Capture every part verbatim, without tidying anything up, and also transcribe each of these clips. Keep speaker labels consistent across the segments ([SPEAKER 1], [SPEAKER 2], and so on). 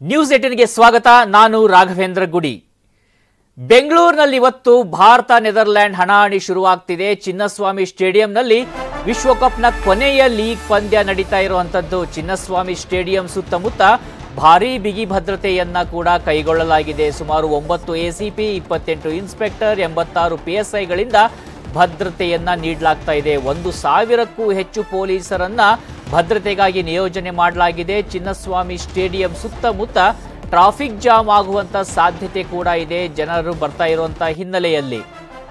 [SPEAKER 1] News eighteen ಗೆ ಸ್ವಾಗತ. ನಾನು ರಾಘವೇಂದ್ರ ಗುಡಿ. ಬೆಂಗಳೂರಿನಲ್ಲಿ ಇವತ್ತು ಭಾರತ ನೆದರ್ಲ್ಯಾಂಡ್ ಹಣಾಹಣಿ ಶುರುವಾಗ್ತಿದೆ. ಚಿನ್ನಸ್ವಾಮಿ ಸ್ಟೇಡಿಯಂನಲ್ಲಿ ವಿಶ್ವಕಪ್ನ ಕೊನೆಯ ಲೀಗ್ ಪಂದ್ಯ ನಡೀತಾ ಇರುವಂತದ್ದು. ಚಿನ್ನಸ್ವಾಮಿ ಸ್ಟೇಡಿಯಂ ಸುತ್ತಮುತ್ತ ಭಾರೀ ಬಿಗಿ ಭದ್ರತೆಯನ್ನ ಕೂಡ ಕೈಗೊಳ್ಳಲಾಗಿದೆ. ಸುಮಾರು ಒಂಬತ್ತು ಎಸಿಪಿ, ಇಪ್ಪತ್ತೆಂಟು ಇನ್ಸ್ಪೆಕ್ಟರ್, ಎಂಬತ್ತಾರು ಪಿಎಸ್ಐಗಳಿಂದ ಭದ್ರತೆಯನ್ನ ನೀಡಲಾಗ್ತಾ ಇದೆ. ಒಂದು ಸಾವಿರಕ್ಕೂ ಹೆಚ್ಚು ಪೊಲೀಸರನ್ನ ಭದ್ರತೆಗಾಗಿ ನಿಯೋಜನೆ ಮಾಡಲಾಗಿದೆ. ಚಿನ್ನಸ್ವಾಮಿ ಸ್ಟೇಡಿಯಂ ಸುತ್ತಮುತ್ತ ಟ್ರಾಫಿಕ್ ಜಾಮ್ ಆಗುವಂತ ಸಾಧ್ಯತೆ ಕೂಡ ಇದೆ ಜನರು ಬರ್ತಾ ಇರುವಂತ ಹಿನ್ನೆಲೆಯಲ್ಲಿ.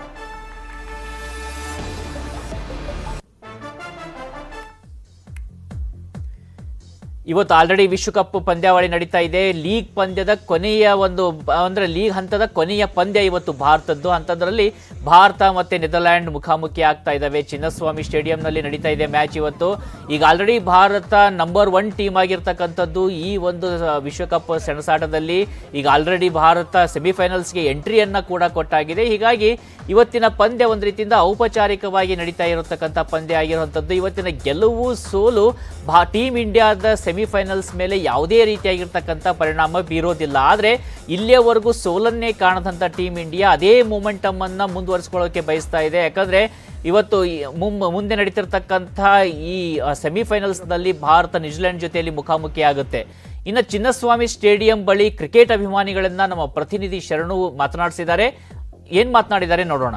[SPEAKER 1] ಇವತ್ತು ಆಲ್ರೆಡಿ ವಿಶ್ವಕಪ್ ಪಂದ್ಯಾವಳಿ ನಡೀತಾ ಇದೆ. ಲೀಗ್ ಪಂದ್ಯದ ಕೊನೆಯ ಒಂದು ಅಂದ್ರೆ ಲೀಗ್ ಹಂತದ ಕೊನೆಯ ಪಂದ್ಯ ಇವತ್ತು ಭಾರತದ್ದು. ಅಂತದ್ರಲ್ಲಿ ಭಾರತ ಮತ್ತೆ ನೆದರ್ಲ್ಯಾಂಡ್ ಮುಖಾಮುಖಿ ಆಗ್ತಾ ಇದ್ದಾವೆ. ಚಿನ್ನಸ್ವಾಮಿ ಸ್ಟೇಡಿಯಂನಲ್ಲಿ ನಡೀತಾ ಇದೆ ಮ್ಯಾಚ್ ಇವತ್ತು. ಈಗ already Bharat number one team ಆಗಿರ್ತಕ್ಕಂಥದ್ದು ಈ ಒಂದು ವಿಶ್ವಕಪ್ ಸೆಣಸಾಟದಲ್ಲಿ. ಈಗ ಆಲ್ರೆಡಿ ಭಾರತ ಸೆಮಿಫೈನಲ್ಸ್ಗೆ ಎಂಟ್ರಿಯನ್ನ ಕೂಡ ಕೊಟ್ಟಾಗಿದೆ. ಹೀಗಾಗಿ ಇವತ್ತಿನ ಪಂದ್ಯ ಒಂದು ರೀತಿಯಿಂದ ಔಪಚಾರಿಕವಾಗಿ ನಡೀತಾ ಇರತಕ್ಕಂಥ ಪಂದ್ಯ ಆಗಿರುವಂಥದ್ದು. ಇವತ್ತಿನ ಗೆಲುವು ಸೋಲು ಟೀಮ್ ಇಂಡಿಯಾದ ಸೆಮಿಫೈನಲ್ಸ್ ಮೇಲೆ ಯಾವುದೇ ರೀತಿಯಾಗಿರ್ತಕ್ಕಂಥ ಪರಿಣಾಮ ಬೀರೋದಿಲ್ಲ. ಆದರೆ ಇಲ್ಲಿಯವರೆಗೂ ಸೋಲನ್ನೇ ಕಾಣದಂಥ ಟೀಮ್ ಇಂಡಿಯಾ ಅದೇ ಮೊಮೆಂಟಮ್ ಅನ್ನ ಮುಂದುವರಿಸಿಕೊಳ್ಳೋಕೆ ಬಯಸ್ತಾ ಇದೆ. ಯಾಕಂದ್ರೆ ಇವತ್ತು ಮುಂದೆ ನಡೀತಿರ್ತಕ್ಕಂಥ ಈ ಸೆಮಿಫೈನಲ್ಸ್ ನಲ್ಲಿ ಭಾರತ ನ್ಯೂಜಿಲೆಂಡ್ ಜೊತೆಯಲ್ಲಿ ಮುಖಾಮುಖಿ ಆಗುತ್ತೆ. ಇನ್ನು ಚಿನ್ನಸ್ವಾಮಿ ಸ್ಟೇಡಿಯಂ ಬಳಿ ಕ್ರಿಕೆಟ್ ಅಭಿಮಾನಿಗಳನ್ನ ನಮ್ಮ ಪ್ರತಿನಿಧಿ ಶರಣು ಮಾತನಾಡಿಸಿದ್ದಾರೆ. ಏನ್ ಮಾತನಾಡಿದ್ದಾರೆ ನೋಡೋಣ.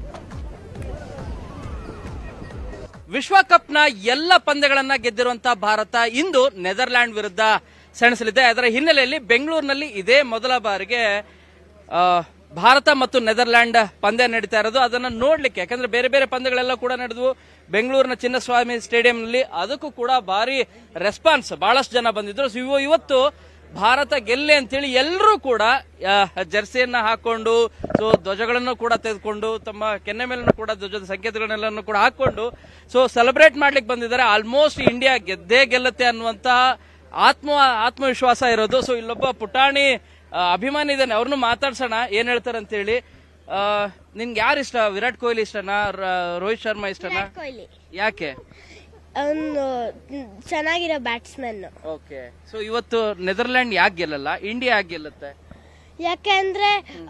[SPEAKER 2] ವಿಶ್ವಕಪ್ನ ಎಲ್ಲ ಪಂದ್ಯಗಳನ್ನ ಗೆದ್ದಿರುವಂತಹ ಭಾರತ ಇಂದು ನೆದರ್ಲ್ಯಾಂಡ್ ವಿರುದ್ಧ ಸೆಣಸಲಿದೆ. ಅದರ ಹಿನ್ನೆಲೆಯಲ್ಲಿ ಬೆಂಗಳೂರಿನಲ್ಲಿ ಇದೇ ಮೊದಲ ಬಾರಿಗೆ ಭಾರತ ಮತ್ತು ನೆದರ್ಲ್ಯಾಂಡ್ ಪಂದ್ಯ ನಡೀತಾ ಇರೋದು. ಅದನ್ನ ನೋಡ್ಲಿಕ್ಕೆ, ಯಾಕಂದ್ರೆ ಬೇರೆ ಬೇರೆ ಪಂದ್ಯಗಳೆಲ್ಲ ಕೂಡ ನಡೆದವು ಬೆಂಗಳೂರಿನ ಚಿನ್ನಸ್ವಾಮಿ ಸ್ಟೇಡಿಯಂನಲ್ಲಿ. ಅದಕ್ಕೂ ಕೂಡ ಭಾರಿ ರೆಸ್ಪಾನ್ಸ್, ಬಹಳಷ್ಟು ಜನ ಬಂದಿದ್ರು. ಇವತ್ತು ಭಾರತ ಗೆಲ್ಲೆ ಅಂತೇಳಿ ಎಲ್ಲರೂ ಕೂಡ ಜರ್ಸಿಯನ್ನ ಹಾಕೊಂಡು, ಸೊ ಧ್ವಜಗಳನ್ನು ಕೂಡ ತೆಗೆದುಕೊಂಡು, ತಮ್ಮ ಕೆನ್ನೆ ಮೇಲೂ ಕೂಡ ಧ್ವಜದ ಸಂಕೇತಗಳನ್ನೆಲ್ಲನ್ನು ಕೂಡ ಹಾಕೊಂಡು ಸೊ ಸೆಲೆಬ್ರೇಟ್ ಮಾಡ್ಲಿಕ್ಕೆ ಬಂದಿದ್ದಾರೆ. ಆಲ್ಮೋಸ್ಟ್ ಇಂಡಿಯಾ ಗೆದ್ದೇ ಗೆಲ್ಲುತ್ತೆ ಅನ್ನುವಂತ ಆತ್ಮ ಆತ್ಮವಿಶ್ವಾಸ ಇರೋದು. ಸೊ ಇಲ್ಲೊಬ್ಬ ಪುಟಾಣಿ ಅಭಿಮಾನಿ ಇದ್ದಾನೆ, ಅವ್ರನ್ನು ಮಾತಾಡ್ಸೋಣ ಏನ್ ಹೇಳ್ತಾರೆ ಅಂತ ಹೇಳಿ. ನಿನ್ಗೆ ಯಾರು ಇಷ್ಟ? ವಿರಾಟ್ ಕೊಹ್ಲಿ ಇಷ್ಟನಾ, ರೋಹಿತ್ ಶರ್ಮಾ ಇಷ್ಟನಾ? ಯಾಕೆ?
[SPEAKER 3] ಅವನು ಚೆನ್ನಾಗಿರೋ ಬ್ಯಾಟ್ಸ್ಮನ್.
[SPEAKER 2] ಓಕೆ. ಸೊ ಇವತ್ತು ನೆದರ್ಲ್ಯಾಂಡ್ ಯಾಕೆ ಗೆಲ್ಲಲ್ಲ, ಇಂಡಿಯಾ ಯಾಕೆ ಗೆಲ್ಲುತ್ತೆ?
[SPEAKER 3] ಯಾಕೆಂದ್ರೆ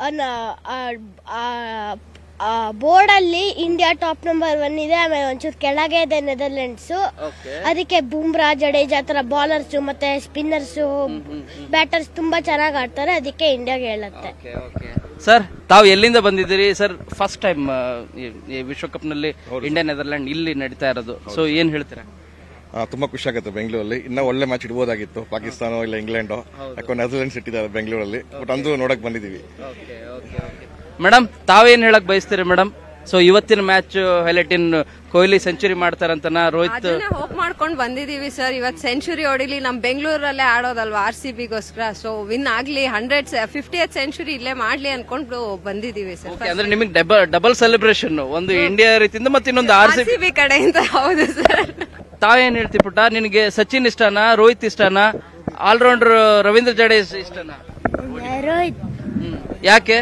[SPEAKER 3] ಬೋರ್ಡ್ ಅಲ್ಲಿ ಇಂಡಿಯಾ ಟಾಪ್ ನಂಬರ್ ಒನ್ ಇದೆ, ಆಮೇಲೆ ಒಂಚೂರು ಕೆಳಗೆ ಇದೆ ನೆದರ್ಲೆಂಡ್ಸ್. ಅದಕ್ಕೆ ಬುಮ್ರಾ, ಜಡೇಜಾ ತರ ಬಾಲರ್ಸ್ ಮತ್ತೆ ಸ್ಪಿನ್ನರ್ಸ್, ಬ್ಯಾಟರ್ಸ್ ತುಂಬಾ ಚೆನ್ನಾಗಿ ಆಡ್ತಾರೆ. ಅದಕ್ಕೆ ಇಂಡಿಯಾ ಗೆಲ್ಲುತ್ತೆ.
[SPEAKER 2] ಸರ್, ತಾವು ಎಲ್ಲಿಂದ ಬಂದಿದ್ದೀರಿ ಸರ್? ಫಸ್ಟ್ ಟೈಮ್ ವಿಶ್ವಕಪ್ ನಲ್ಲಿ ಇಂಡಿಯಾ ನೆದರ್ಲ್ಯಾಂಡ್ ಇಲ್ಲಿ ನಡೀತಾ ಇರೋದು. ಸೊ ಏನ್ ಹೇಳ್ತೀರಾ?
[SPEAKER 4] ತುಂಬಾ ಖುಷಿ ಆಗುತ್ತೆ. ಬೆಂಗಳೂರಲ್ಲಿ ಇನ್ನೂ ಒಳ್ಳೆ ಮ್ಯಾಚ್ ಇಡಬಹುದಾಗಿತ್ತು, ಪಾಕಿಸ್ತಾನ ಇಲ್ಲ ಇಂಗ್ಲೆಂಡ್. ಯಾಕೋ ನೆದರ್ಲೆಂಡ್ಸ್ ಇಟ್ಟಿದ್ದಾರೆ ಬೆಂಗಳೂರಲ್ಲಿ, ಬಟ್ ಅಂದು ನೋಡಕ್ ಬಂದಿದ್ದೀವಿ.
[SPEAKER 2] ಮೇಡಮ್, ತಾವೇನ್ ಹೇಳಕ್ ಬಯಸ್ತೀರಿ ಮೇಡಮ್? ಸೊ ಇವತ್ತಿನ match highlight, in Kohli century ಮಾಡ್ತಾರಂತನ, ರೋಹಿತ್
[SPEAKER 5] ಹೋಪ್ ಮಾಡ್ಕೊಂಡು ಬಂದಿದೀವಿ ಸರ್. ಇವತ್ತು ಸೆಂಚುರಿ ಹೊಡಿಲಿ, ನಮ್ ಬೆಂಗಳೂರಲ್ಲೇ ಆಡೋದಲ್ವಾ ಆರ್ ಸಿ ಬಿಗೋಸ್ಕರ. ಸೊ ವಿನ್ ಆಗ್ಲಿ, ಹಂಡ್ರೆಡ್ ಫಿಫ್ಟಿಯತ್ ಸೆಂಚುರಿ ಇಲ್ಲೇ ಮಾಡ್ಲಿ ಅನ್ಕೊಂಡು ಬಂದಿದೀವಿ ಸರ್.
[SPEAKER 2] ಅಂದ್ರೆ ನಿಮಗೆ ಡಬಲ್ ಸೆಲೆಬ್ರೇಷನ್, ಒಂದು ಇಂಡಿಯಾ ರೀತಿಯಿಂದ ಮತ್ತೆ ಇನ್ನೊಂದು ಆರ್ ಸಿ
[SPEAKER 5] ಬಿ ಕಡೆಯಿಂದ. ಹೌದು ಸರ್.
[SPEAKER 2] ತಾವೇನ್ ಹೇಳ್ತಿ ಪುಟ್ಟ? ನಿನಗೆ ಸಚಿನ್ ಇಷ್ಟನಾ, ರೋಹಿತ್ ಇಷ್ಟನಾ, ಆಲ್ರೌಂಡರ್ ರವೀಂದ್ರ ಜಡೇಜಾ ಇಷ್ಟನಾ?
[SPEAKER 3] ರೋಹಿತ್.
[SPEAKER 2] ಯಾಕೆ?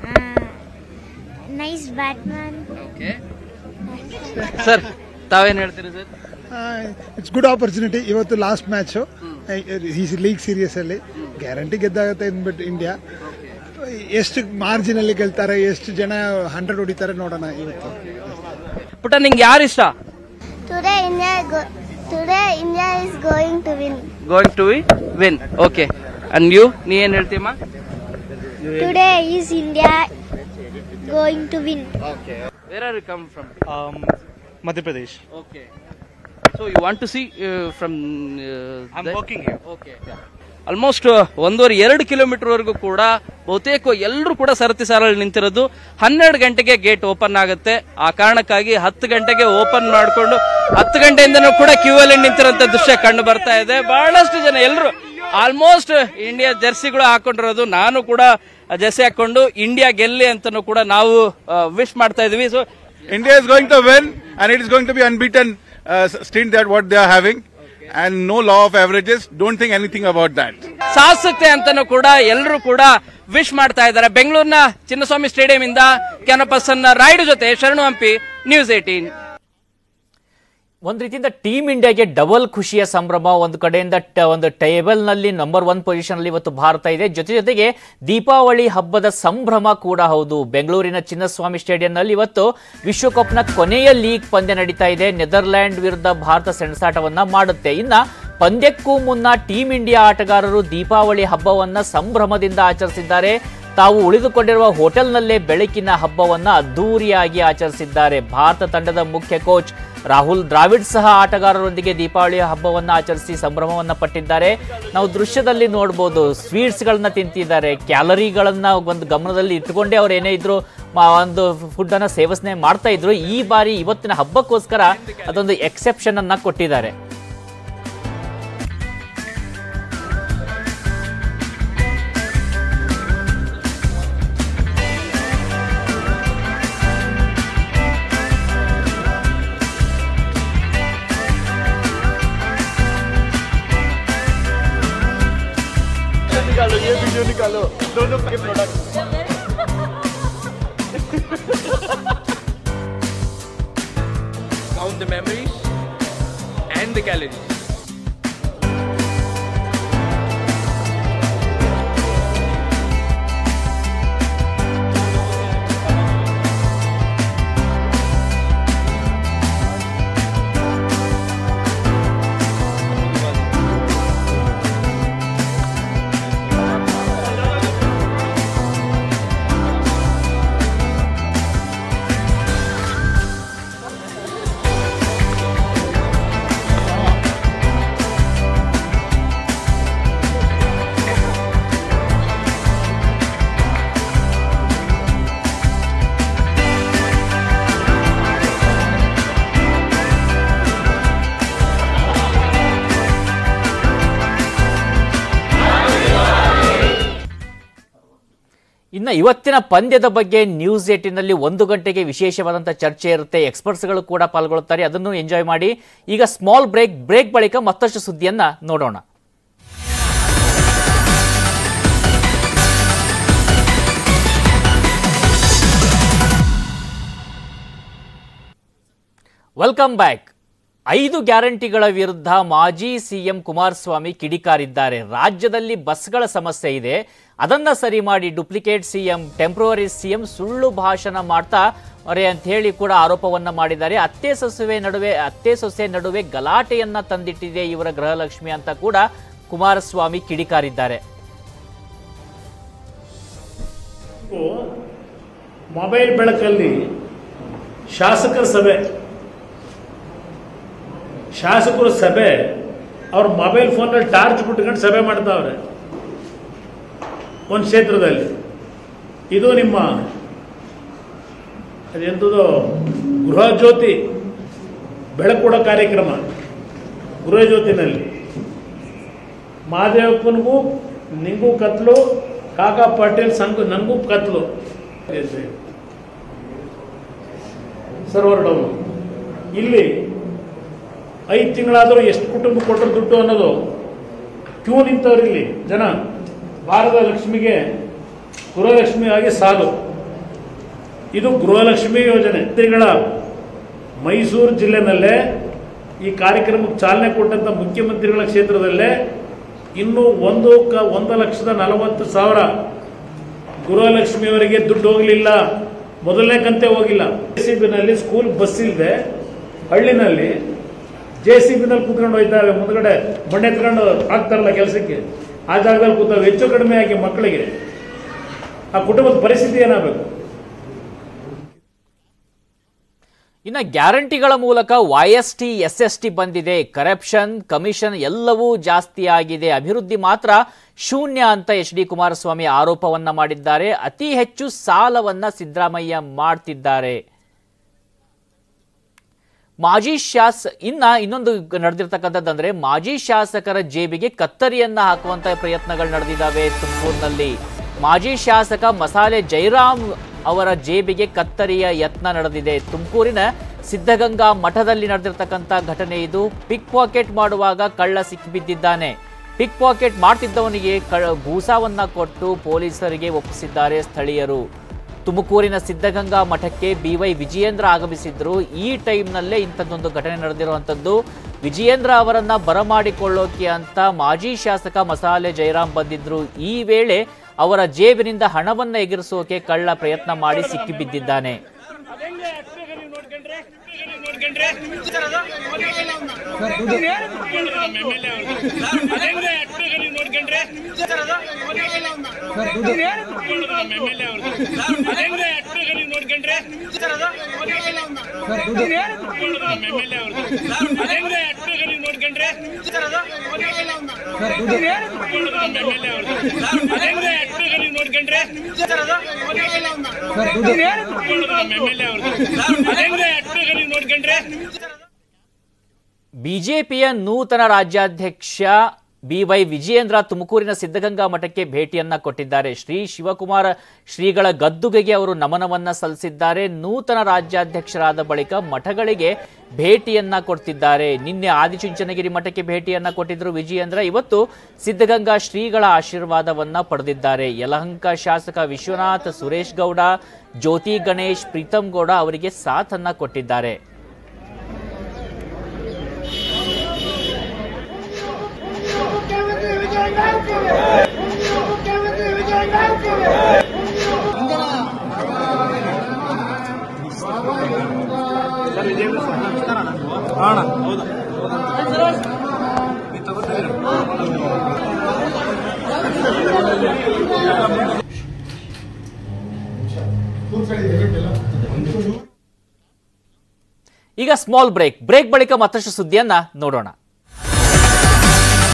[SPEAKER 3] Nice batsman.
[SPEAKER 2] ಓಕೆ ಸರ್, ತಾವೇನ್ ಹೇಳ್ತೀರಿ ಸರ್?
[SPEAKER 6] It's good opportunity. ಇವತ್ತು ಲಾಸ್ಟ್ ಮ್ಯಾಚ್ ಲೀಗ್ ಸೀರೀಸ್ ಅಲ್ಲಿ ಗ್ಯಾರಂಟಿ ಗೆದ್ದಾಗುತ್ತೆ ಅಂದ್ಬಿಟ್ಟು ಇಂಡಿಯಾ. ಎಷ್ಟು ಮಾರ್ಜಿನ್ ಅಲ್ಲಿ ಗೆಲ್ತಾರೆ, ಎಷ್ಟು ಜನ ಹಂಡ್ರೆಡ್ ಹೊಡಿತಾರೆ ನೋಡೋಣ ಇವತ್ತು.
[SPEAKER 2] ಪುಟ್ಟ, ನಿಂಗೆ ಯಾರು ಇಷ್ಟ?
[SPEAKER 3] Today India go, today India is going to win.
[SPEAKER 2] Going to win. Okay. And you? ನೀ ಏನ್ ಹೇಳ್ತೀಯಮ್ಮ?
[SPEAKER 3] Today is India going to win.
[SPEAKER 2] Okay. Where are you come from?
[SPEAKER 7] Um, Madhya Pradesh.
[SPEAKER 2] Okay. So you want to see uh, from? Uh,
[SPEAKER 7] I'm
[SPEAKER 2] the...
[SPEAKER 7] working here.
[SPEAKER 2] Okay. Almost ಒಂದೂವರೆ ಎರಡು kilometre ವರೆಗೂ ಕೂಡ ಬಹುತೇಕ ಎಲ್ಲರೂ ಕೂಡ ಸರತಿ ಸಾಲಲ್ಲಿ ನಿಂತಿರೋದು. ಹನ್ನೆರಡು ಗಂಟೆಗೆ ಗೇಟ್ ಓಪನ್ ಆಗುತ್ತೆ. ಆ ಕಾರಣಕ್ಕಾಗಿ ಹತ್ತು ಗಂಟೆಗೆ ಓಪನ್ ಮಾಡಿಕೊಂಡು ಹತ್ತು ಗಂಟೆಯಿಂದನೂ ಕೂಡ ಕ್ಯೂ ಅಲ್ಲಿ ನಿಂತಿರೋಂಥ ದೃಶ್ಯ ಕಂಡು ಬರ್ತಾ ಇದೆ. ಬಹಳಷ್ಟು ಜನ ಎಲ್ಲರೂ ಆಲ್ಮೋಸ್ಟ್ ಇಂಡಿಯಾ ಜರ್ಸಿಗಳು ಹಾಕೊಂಡಿರೋದು. ನಾನು ಕೂಡ ಜರ್ಸಿ ಹಾಕೊಂಡು ಇಂಡಿಯಾ ಗೆಲ್ಲಿ ಅಂತನೂ ಕೂಡ ನಾವು ವಿಶ್ ಮಾಡ್ತಾ ಇದೀವಿ. So
[SPEAKER 8] India is going to win and it is going to be unbeaten stint that what they are having. And no law of averages. Don't think anything about that.
[SPEAKER 2] ಸಾಧಿಸುತ್ತೆ ಅಂತಾನೂ ಕೂಡ ಎಲ್ಲರೂ ಕೂಡ ವಿಶ್ ಮಾಡ್ತಾ ಇದ್ದಾರೆ. ಬೆಂಗಳೂರಿನ ಚಿನ್ನಸ್ವಾಮಿ ಸ್ಟೇಡಿಯಂ ಇಂದ ಕ್ಯಾನಪಸ್ ರಾಯ್ಡು ಜೊತೆ ಶರಣು ಹಂಪಿ, ನ್ಯೂಸ್ ಏಟೀನ್.
[SPEAKER 1] ಒಂದು ರೀತಿಯಿಂದ ಟೀಮ್ ಇಂಡಿಯಾಗೆ ಡಬಲ್ ಖುಷಿಯ ಸಂಭ್ರಮ. ಒಂದು ಕಡೆಯಿಂದ ಒಂದು ಟೇಬಲ್ ನಲ್ಲಿ ನಂಬರ್ ಒನ್ ಪೊಸಿಷನ್ ಅಲ್ಲಿ ಇವತ್ತು ಭಾರತ ಇದೆ. ಜೊತೆ ಜೊತೆಗೆ ದೀಪಾವಳಿ ಹಬ್ಬದ ಸಂಭ್ರಮ ಕೂಡ ಹೌದು. ಬೆಂಗಳೂರಿನ ಚಿನ್ನಸ್ವಾಮಿ ಸ್ಟೇಡಿಯಂನಲ್ಲಿ ಇವತ್ತು ವಿಶ್ವಕಪ್ನ ಕೊನೆಯ ಲೀಗ್ ಪಂದ್ಯ ನಡೀತಾ ಇದೆ. ನೆದರ್ಲ್ಯಾಂಡ್ ವಿರುದ್ಧ ಭಾರತ ಸೆಣಸಾಟವನ್ನ ಮಾಡುತ್ತೆ. ಇನ್ನ ಪಂದ್ಯಕ್ಕೂ ಮುನ್ನ ಟೀಮ್ ಇಂಡಿಯಾ ಆಟಗಾರರು ದೀಪಾವಳಿ ಹಬ್ಬವನ್ನ ಸಂಭ್ರಮದಿಂದ ಆಚರಿಸಿದ್ದಾರೆ. ತಾವು ಉಳಿದುಕೊಂಡಿರುವ ಹೋಟೆಲ್ನಲ್ಲೇ ಬೆಳಕಿನ ಹಬ್ಬವನ್ನ ಅದ್ದೂರಿಯಾಗಿ ಆಚರಿಸಿದ್ದಾರೆ. ಭಾರತ ತಂಡದ ಮುಖ್ಯ ಕೋಚ್ ರಾಹುಲ್ ದ್ರಾವಿಡ್ ಸಹ ಆಟಗಾರರೊಂದಿಗೆ ದೀಪಾವಳಿ ಹಬ್ಬವನ್ನ ಆಚರಿಸಿ ಸಂಭ್ರಮವನ್ನ ಪಟ್ಟಿದ್ದಾರೆ. ನಾವು ದೃಶ್ಯದಲ್ಲಿ ನೋಡಬಹುದು, ಸ್ವೀಟ್ಸ್ ಗಳನ್ನ ತಿಂತಿದ್ದಾರೆ. ಕ್ಯಾಲರಿಗಳನ್ನ ಒಂದು ಗಮನದಲ್ಲಿ ಇಟ್ಟುಕೊಂಡೇ ಅವ್ರು ಏನೇ ಇದ್ರು ಒಂದು ಫುಡ್ ಅನ್ನ ಸೇವನೆ ಮಾಡ್ತಾ ಇದ್ರು. ಈ ಬಾರಿ ಇವತ್ತಿನ ಹಬ್ಬಕ್ಕೋಸ್ಕರ ಅದೊಂದು ಎಕ್ಸೆಪ್ಷನ್ ಅನ್ನ ಕೊಟ್ಟಿದ್ದಾರೆ.
[SPEAKER 9] निकालो, ये वीडियो निकालो, दोनों के product. Count the memories and the calories.
[SPEAKER 1] ಇನ್ನು ಇವತ್ತಿನ ಪಂದ್ಯದ ಬಗ್ಗೆ ನ್ಯೂಸ್ ಏಟಿನಲ್ಲಿ ಒಂದು ಗಂಟೆಗೆ ವಿಶೇಷವಾದಂಥ ಚರ್ಚೆ ಇರುತ್ತೆ. ಎಕ್ಸ್ಪರ್ಟ್ಸ್ಗಳು ಕೂಡ ಪಾಲ್ಗೊಳ್ಳುತ್ತಾರೆ. ಅದನ್ನು ಎಂಜಾಯ್ ಮಾಡಿ. ಈಗ ಸ್ಮಾಲ್ ಬ್ರೇಕ್ ಬ್ರೇಕ್ ಬಳಿಕ ಮತ್ತಷ್ಟು ಸುದ್ದಿಯನ್ನ ನೋಡೋಣ. Welcome back. ಐದು ಗ್ಯಾರಂಟಿಗಳ ವಿರುದ್ಧ ಮಾಜಿ ಸಿಎಂ ಕುಮಾರಸ್ವಾಮಿ ಕಿಡಿಕಾರಿದ್ದಾರೆ. ರಾಜ್ಯದಲ್ಲಿ ಬಸ್ಗಳ ಸಮಸ್ಯೆ ಇದೆ, ಅದನ್ನ ಸರಿ ಮಾಡಿ ಡೂಪ್ಲಿಕೇಟ್ ಸಿಎಂ, ಟೆಂಪ್ರವರಿ ಸಿಎಂ ಸುಳ್ಳು ಭಾಷಣ ಮಾಡ್ತಾ ಅವರೇ ಅಂತ ಹೇಳಿ ಕೂಡ ಆರೋಪವನ್ನ ಮಾಡಿದ್ದಾರೆ. ಅತ್ತೆ ಸೊಸೆ ನಡುವೆ ಅತ್ತೆ ಸೊಸೆ ನಡುವೆ ಗಲಾಟೆಯನ್ನ ತಂದಿಟ್ಟಿದೆ ಇವರ ಗೃಹಲಕ್ಷ್ಮಿ ಅಂತ ಕೂಡ ಕುಮಾರಸ್ವಾಮಿ ಕಿಡಿಕಾರಿದ್ದಾರೆ.
[SPEAKER 10] ಮೊಬೈಲ್ ಬೆಳಕಲ್ಲಿ ಶಾಸಕರ ಸಭೆ ಶಾಸಕರ ಸಭೆ ಅವ್ರ ಮೊಬೈಲ್ ಫೋನಲ್ಲಿ ಟಾರ್ಚ್ ಬಿಟ್ಕೊಂಡು ಸಭೆ ಮಾಡ್ತಾವ್ರೆ ಒಂದು ಕ್ಷೇತ್ರದಲ್ಲಿ. ಇದು ನಿಮ್ಮ ಅದೆಂಥದ್ದು ಗೃಹ ಜ್ಯೋತಿ ಬೆಳಕು ಕೊಡೋ ಕಾರ್ಯಕ್ರಮ. ಗೃಹ ಜ್ಯೋತಿನಲ್ಲಿ ಮಹಾದೇವಪ್ಪನಿಗೂ ನಿಂಗೂ ಕತ್ಲು, ಕಾಕಾ ಪಾಟೀಲ್ ಸಂಘ ನನಗೂ ಕತ್ಲು. Server down. ಇಲ್ಲಿ ಐದು ತಿಂಗಳಾದರೂ ಎಷ್ಟು ಕುಟುಂಬ ಕೊಟ್ಟರು ದುಡ್ಡು ಅನ್ನೋದು ಕ್ಯೂ ನಿಂತವ್ರು ಇಲ್ಲಿ ಜನ. ಭಾರತ ಲಕ್ಷ್ಮಿಗೆ ಗೃಹಲಕ್ಷ್ಮಿ ಆಗಿ ಸಾಲು. ಇದು ಗೃಹಲಕ್ಷ್ಮಿ ಯೋಜನೆ. ತಿಂಗಳ ಮೈಸೂರು ಜಿಲ್ಲೆನಲ್ಲೇ ಈ ಕಾರ್ಯಕ್ರಮಕ್ಕೆ ಚಾಲನೆ ಕೊಟ್ಟಂಥ ಮುಖ್ಯಮಂತ್ರಿಗಳ ಕ್ಷೇತ್ರದಲ್ಲೇ ಇನ್ನೂ ಒಂದು ಕ ಒಂದು ಲಕ್ಷದ ನಲವತ್ತು ಸಾವಿರ ಗೃಹಲಕ್ಷ್ಮಿಯವರಿಗೆ ದುಡ್ಡು ಹೋಗಲಿಲ್ಲ. ಮೊದಲನೇ ಕಂತೆ ಹೋಗಿಲ್ಲ. ಜೆ ಸಿ ಬಿನಲ್ಲಿ ಸ್ಕೂಲ್ ಬಸ್ ಇಲ್ಲದೆ ಹಳ್ಳಿನಲ್ಲಿ ಜೆ ಸಿ ಬಿನಲ್ಲಿ ಕೂತ್ಕೊಂಡು ಹೋಯ್ತಾವೆ. ಮುಂದ್ಗಡೆ ಮಣ್ಣೆ ಎತ್ಕೊಂಡು ಹಾಕ್ತಾರಲ್ಲ ಕೆಲಸಕ್ಕೆ, ಆ ಜಾಗದಲ್ಲಿ ಕೂತಾವೆ. ಹೆಚ್ಚು ಕಡಿಮೆ ಆಗಿ ಮಕ್ಕಳಿಗೆ ಆ ಕುಟುಂಬದ ಪರಿಸ್ಥಿತಿ ಏನಾಗಬೇಕು?
[SPEAKER 1] ಇನ್ನು ಗ್ಯಾರಂಟಿಗಳ ಮೂಲಕ Y S T S S T ಬಂದಿದೆ. ಕರಪ್ಷನ್, ಕಮಿಷನ್ ಎಲ್ಲವೂ ಜಾಸ್ತಿ ಆಗಿದೆ, ಅಭಿವೃದ್ಧಿ ಮಾತ್ರ ಶೂನ್ಯ ಅಂತ ಎಚ್ ಡಿ ಕುಮಾರಸ್ವಾಮಿ ಆರೋಪವನ್ನ ಮಾಡಿದ್ದಾರೆ. ಅತಿ ಹೆಚ್ಚು ಸಾಲವನ್ನ ಸಿದ್ದರಾಮಯ್ಯ ಮಾಡ್ತಿದ್ದಾರೆ. ಮಾಜಿ ಶಾಸ ಇನ್ನ ಇನ್ನೊಂದು ನಡೆದಿರ್ತಕ್ಕಂಥದ್ದಂದ್ರೆ ಮಾಜಿ ಶಾಸಕರ ಜೇಬಿಗೆ ಕತ್ತರಿಯನ್ನ ಹಾಕುವಂತ ಪ್ರಯತ್ನಗಳು ನಡೆದಿದ್ದಾವೆ ತುಮಕೂರಿನಲ್ಲಿ. ಮಾಜಿ ಶಾಸಕ ಮಸಾಲೆ ಜೈರಾಮ್ ಅವರ ಜೇಬಿಗೆ ಕತ್ತರಿಯ ಯತ್ನ ನಡೆದಿದೆ. ತುಮಕೂರಿನ ಸಿದ್ಧಗಂಗಾ ಮಠದಲ್ಲಿ ನಡೆದಿರ್ತಕ್ಕಂಥ ಘಟನೆ ಇದು. ಪಿಕ್ ಪಾಕೆಟ್ ಮಾಡುವಾಗ ಕಳ್ಳ ಸಿಕ್ಕಿಬಿದ್ದಿದ್ದಾನೆ. ಪಿಕ್ ಪಾಕೆಟ್ ಮಾಡ್ತಿದ್ದವನಿಗೆ ಬೂಸಾವನ್ನ ಕೊಟ್ಟು ಪೊಲೀಸರಿಗೆ ಒಪ್ಪಿಸಿದ್ದಾರೆ ಸ್ಥಳೀಯರು. ತುಮಕೂರಿನ ಸಿದ್ಧಗಂಗಾ ಮಠಕ್ಕೆ ಬಿ ವೈ ವಿಜಯೇಂದ್ರ ಆಗಮಿಸಿದ್ರು. ಈ ಟೈಮ್ನಲ್ಲೇ ಇಂಥದ್ದೊಂದು ಘಟನೆ ನಡೆದಿರುವಂಥದ್ದು. ವಿಜಯೇಂದ್ರ ಅವರನ್ನ ಬರಮಾಡಿಕೊಳ್ಳೋಕೆ ಅಂತ ಮಾಜಿ ಶಾಸಕ ಮಸಾಲೆ ಜಯರಾಮ್ ಬಂದಿದ್ರು. ಈ ವೇಳೆ ಅವರ ಜೇಬಿನಿಂದ ಹಣವನ್ನ ಎಗರಿಸೋಕೆ ಕಳ್ಳ ಪ್ರಯತ್ನ ಮಾಡಿ ಸಿಕ್ಕಿಬಿದ್ದಿದ್ದಾನೆ. ಬಿಜೆಪಿಯ ನೂತನ ರಾಜ್ಯಾಧ್ಯಕ್ಷ ಬಿ ವೈ ವಿಜಯೇಂದ್ರ ತುಮಕೂರಿನ ಸಿದ್ಧಗಂಗಾ ಮಠಕ್ಕೆ ಭೇಟಿಯನ್ನ ಕೊಟ್ಟಿದ್ದಾರೆ. ಶ್ರೀ ಶಿವಕುಮಾರ ಶ್ರೀಗಳ ಗದ್ದುಗೆಗೆ ಅವರು ನಮನವನ್ನ ಸಲ್ಲಿಸಿದ್ದಾರೆ. ನೂತನ ರಾಜ್ಯಾಧ್ಯಕ್ಷರಾದ ಬಳಿಕ ಮಠಗಳಿಗೆ ಭೇಟಿಯನ್ನ ಕೊಡ್ತಿದ್ದಾರೆ. ನಿನ್ನೆ ಆದಿಚುಂಚನಗಿರಿ ಮಠಕ್ಕೆ ಭೇಟಿಯನ್ನ ಕೊಟ್ಟಿದ್ರು ವಿಜಯೇಂದ್ರ. ಇವತ್ತು ಸಿದ್ಧಗಂಗಾ ಶ್ರೀಗಳ ಆಶೀರ್ವಾದವನ್ನ ಪಡೆದಿದ್ದಾರೆ. ಯಲಹಂಕ ಶಾಸಕ ವಿಶ್ವನಾಥ್, ಸುರೇಶ್ ಗೌಡ, ಜ್ಯೋತಿ ಗಣೇಶ್, ಪ್ರೀತಮ್ ಗೌಡ ಅವರಿಗೆ ಸಾಥನ್ನ ಕೊಟ್ಟಿದ್ದಾರೆ. ಈಗ ಸ್ಮಾಲ್ ಬ್ರೇಕ್ ಬ್ರೇಕ್ ಬಳಿಕ ಮತ್ತಷ್ಟು ಸುದ್ದಿಯನ್ನ ನೋಡೋಣ.